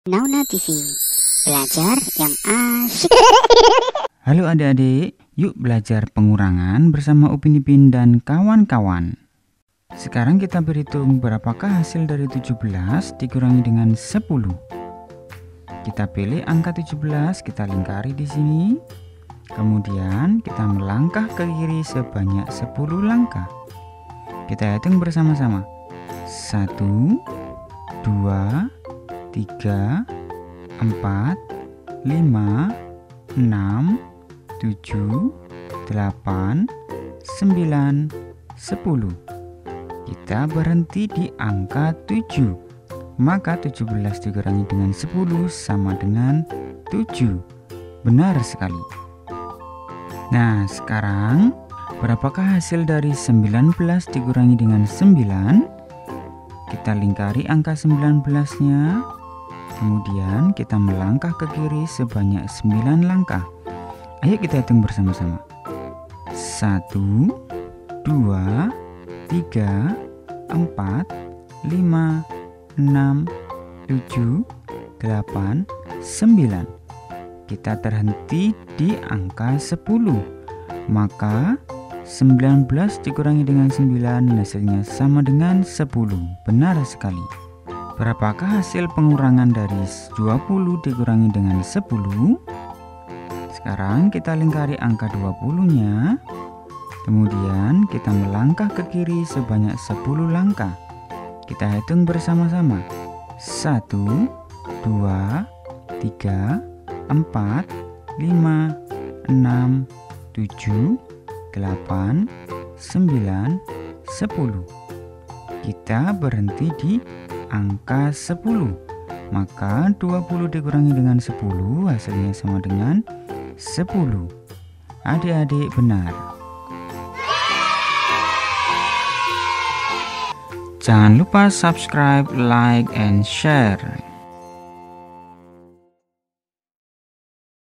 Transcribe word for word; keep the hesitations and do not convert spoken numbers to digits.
Nauna T V, belajar yang asyik. Halo adik-adik, yuk belajar pengurangan bersama Upin Ipin dan kawan-kawan. Sekarang kita berhitung berapakah hasil dari tujuh belas dikurangi dengan sepuluh. Kita pilih angka tujuh belas, kita lingkari di sini. Kemudian kita melangkah ke kiri sebanyak sepuluh langkah. Kita hitung bersama-sama. satu, dua, tiga, empat, lima, enam, tujuh, delapan, sembilan, sepuluh. Kita berhenti di angka tujuh. Maka tujuh belas dikurangi dengan sepuluh sama dengan tujuh. Benar sekali. Nah, sekarang berapakah hasil dari sembilan belas dikurangi dengan sembilan? Kita lingkari angka sembilan belas-nya. Kemudian kita melangkah ke kiri sebanyak sembilan langkah. Ayo kita hitung bersama-sama. satu, dua, tiga, empat, lima, enam, tujuh, delapan, sembilan. Kita terhenti di angka sepuluh. Maka sembilan belas dikurangi dengan sembilan hasilnya sama dengan sepuluh. Benar sekali. Berapakah hasil pengurangan dari dua puluh dikurangi dengan sepuluh? Sekarang kita lingkari angka dua puluh-nya. Kemudian kita melangkah ke kiri sebanyak sepuluh langkah. Kita hitung bersama-sama. satu, dua, tiga, empat, lima, enam, tujuh, delapan, sembilan, sepuluh. Kita berhenti di angka sepuluh. Maka dua puluh dikurangi dengan sepuluh hasilnya sama dengan sepuluh. Adik-adik benar. Jangan lupa subscribe, like, and share.